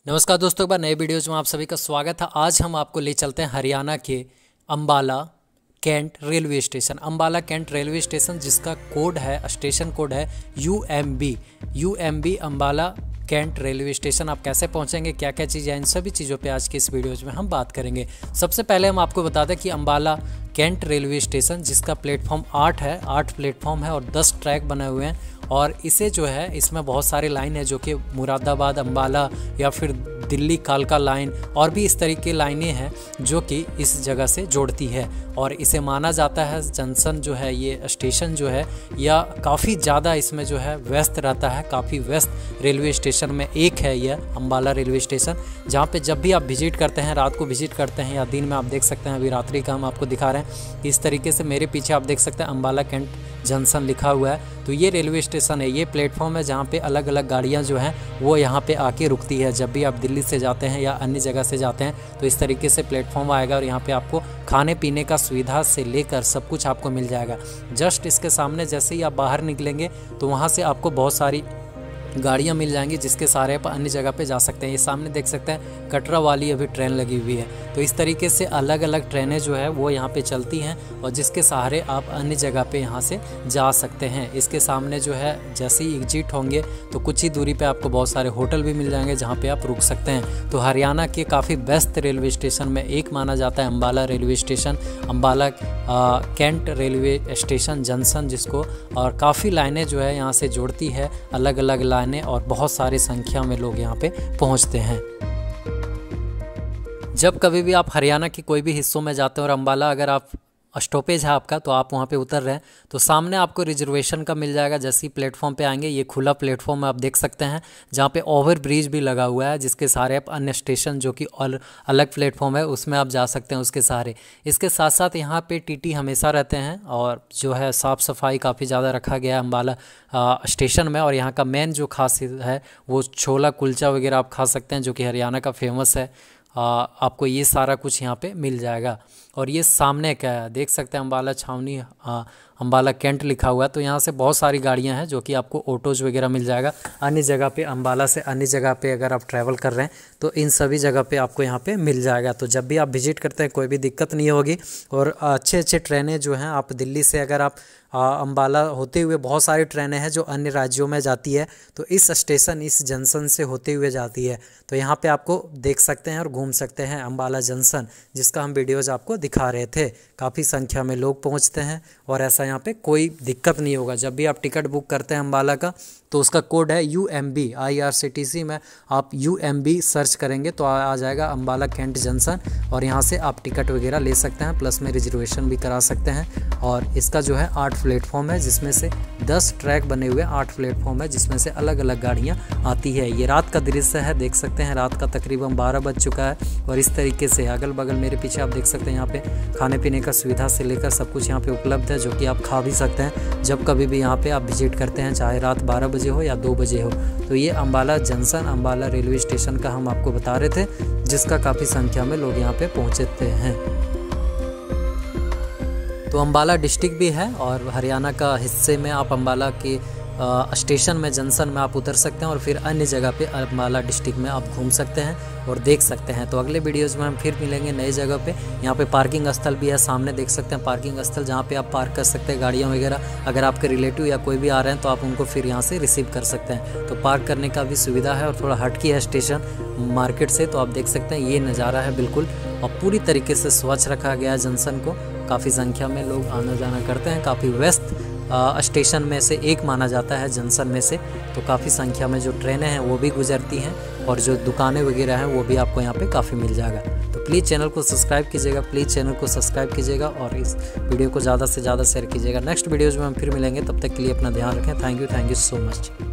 नमस्कार दोस्तों, एक बार नए वीडियोज़ में आप सभी का स्वागत है। आज हम आपको ले चलते हैं हरियाणा के Ambala cantt railway station. Ambala cantt railway station जिसका कोड है, स्टेशन कोड है UMB Ambala cantt railway station. आप कैसे पहुंचेंगे, क्या क्या चीज़ें हैं, इन सभी चीज़ों पे आज के इस वीडियोज़ में हम बात करेंगे। सबसे पहले हम आपको बता दें कि अंबाला कैंट रेलवे स्टेशन जिसका प्लेटफॉर्म 8 है, 8 प्लेटफॉर्म है और 10 ट्रैक बने हुए हैं। और इसे जो है, इसमें बहुत सारी लाइन है जो कि मुरादाबाद अंबाला या फिर दिल्ली कालका लाइन और भी इस तरीके की लाइनें हैं जो कि इस जगह से जोड़ती है। और इसे माना जाता है जंक्शन जो है, ये स्टेशन जो है या काफ़ी ज़्यादा इसमें जो है व्यस्त रहता है। काफ़ी व्यस्त रेलवे स्टेशन में एक है यह अंबाला रेलवे स्टेशन, जहाँ पे जब भी आप विजिट करते हैं, रात को विजिट करते हैं या दिन में आप देख सकते हैं। अभी रात्रि का हम आपको दिखा रहे हैं। इस तरीके से मेरे पीछे आप देख सकते हैं अंबाला कैंट जंक्शन लिखा हुआ है। तो ये रेलवे स्टेशन है, ये प्लेटफॉर्म है जहाँ पे अलग अलग गाड़ियाँ जो हैं वो यहाँ पे आके रुकती है। जब भी आप दिल्ली से जाते हैं या अन्य जगह से जाते हैं तो इस तरीके से प्लेटफॉर्म आएगा और यहाँ पे आपको खाने पीने का सुविधा से लेकर सब कुछ आपको मिल जाएगा। जस्ट इसके सामने जैसे ही आप बाहर निकलेंगे तो वहाँ से आपको बहुत सारी गाड़ियाँ मिल जाएंगी जिसके सहारे आप अन्य जगह पे जा सकते हैं। ये सामने देख सकते हैं कटरा वाली अभी ट्रेन लगी हुई है। तो इस तरीके से अलग अलग ट्रेनें जो है वो यहाँ पे चलती हैं और जिसके सहारे आप अन्य जगह पे यहाँ से जा सकते हैं। इसके सामने जो है जैसे ही एग्जिट होंगे तो कुछ ही दूरी पे आपको बहुत सारे होटल भी मिल जाएंगे जहाँ पे आप रुक सकते हैं। तो हरियाणा के काफ़ी बेस्ट रेलवे स्टेशन में एक माना जाता है Ambala railway station, Ambala cantt railway station junction जिसको, और काफ़ी लाइनें जो है यहाँ से जोड़ती है, अलग अलग लाइनें, और बहुत सारी संख्या में लोग यहाँ पे पहुँचते हैं। जब कभी भी आप हरियाणा के कोई भी हिस्सों में जाते हैं और अंबाला अगर आप स्टॉपेज है आपका तो आप वहाँ पे उतर रहे हैं तो सामने आपको रिजर्वेशन का मिल जाएगा। जैसे ही प्लेटफॉर्म पे आएंगे, ये खुला प्लेटफॉर्म आप देख सकते हैं जहाँ पे ओवर ब्रिज भी लगा हुआ है जिसके सहारे आप अन्य स्टेशन जो कि अलग प्लेटफॉर्म है उसमें आप जा सकते हैं उसके सहारे। इसके साथ साथ यहाँ पे टीटी हमेशा रहते हैं और जो है साफ़ सफाई काफ़ी ज़्यादा रखा गया है अंबाला स्टेशन में। और यहाँ का मेन जो खासियत है वो छोला कुलचा वगैरह आप खा सकते हैं जो कि हरियाणा का फेमस है। आपको ये सारा कुछ यहाँ पे मिल जाएगा। और ये सामने क्या है देख सकते हैं, अंबाला छावनी अंबाला कैंट लिखा हुआ है। तो यहाँ से बहुत सारी गाड़ियाँ हैं जो कि आपको ऑटोज़ वगैरह मिल जाएगा। अन्य जगह पे अंबाला से अन्य जगह पे अगर आप ट्रैवल कर रहे हैं तो इन सभी जगह पे आपको यहाँ पे मिल जाएगा। तो जब भी आप विजिट करते हैं कोई भी दिक्कत नहीं होगी। और अच्छे अच्छे ट्रेनें जो हैं, आप दिल्ली से अगर आप अंबाला होते हुए बहुत सारी ट्रेनें हैं जो अन्य राज्यों में जाती है तो इस स्टेशन, इस जंक्शन से होते हुए जाती है। तो यहाँ पे आपको देख सकते हैं और घूम सकते हैं अंबाला जंक्शन जिसका हम वीडियोज़ आपको दिखा रहे थे। काफ़ी संख्या में लोग पहुँचते हैं और ऐसा यहाँ पे कोई दिक्कत नहीं होगा। जब भी आप टिकट बुक करते हैं अंबाला का तो उसका कोड है UMB। IRCTC में आप UMB सर्च करेंगे तो आ जाएगा अंबाला कैंट जंक्शन और यहाँ से आप टिकट वगैरह ले सकते हैं, प्लस में रिजर्वेशन भी करा सकते हैं। और इसका जो है 8 प्लेटफॉर्म है जिसमें से 10 ट्रैक बने हुए 8 प्लेटफॉर्म है जिसमें से अलग अलग गाड़ियाँ आती है। ये रात का दृश्य है, देख सकते हैं रात का तकरीबन 12 बज चुका है। और इस तरीके से अगल बगल मेरे पीछे आप देख सकते हैं यहाँ पे खाने पीने का सुविधा से लेकर सब कुछ यहाँ पे उपलब्ध है जो कि आप खा भी सकते हैं जब कभी भी यहाँ पे आप विजिट करते हैं, चाहे रात 12 बजे हो या 2 बजे हो। तो ये Ambala junction Ambala railway station का हम आपको बता रहे थे जिसका काफ़ी संख्या में लोग यहाँ पे पहुँचते हैं। तो अंबाला डिस्ट्रिक्ट भी है और हरियाणा का हिस्से में आप अंबाला के स्टेशन में, जंक्शन में आप उतर सकते हैं और फिर अन्य जगह पे अंबाला डिस्ट्रिक्ट में आप घूम सकते हैं और देख सकते हैं। तो अगले वीडियोज़ में हम फिर मिलेंगे नई जगह पे। यहाँ पे पार्किंग स्थल भी है, सामने देख सकते हैं पार्किंग स्थल जहाँ पे आप पार्क कर सकते हैं गाड़ियाँ वगैरह। अगर आपके रिलेटिव या कोई भी आ रहे हैं तो आप उनको फिर यहाँ से रिसीव कर सकते हैं। तो पार्क करने का भी सुविधा है और थोड़ा हटकी है स्टेशन मार्केट से। तो आप देख सकते हैं ये नज़ारा है बिल्कुल, और पूरी तरीके से स्वच्छ रखा गया है जंक्शन को। काफ़ी संख्या में लोग आना जाना करते हैं। काफ़ी व्यस्त स्टेशन में से एक माना जाता है जंक्शन में से। तो काफ़ी संख्या में जो ट्रेनें हैं वो भी गुजरती हैं और जो दुकानें वगैरह हैं वो भी आपको यहाँ पे काफ़ी मिल जाएगा। तो प्लीज़ चैनल को सब्सक्राइब कीजिएगा, प्लीज़ चैनल को सब्सक्राइब कीजिएगा और इस वीडियो को ज़्यादा से ज़्यादा शेयर कीजिएगा। नेक्स्ट वीडियोज़ में हम फिर मिलेंगे, तब तक के लिए अपना ध्यान रखें। Thank you so much.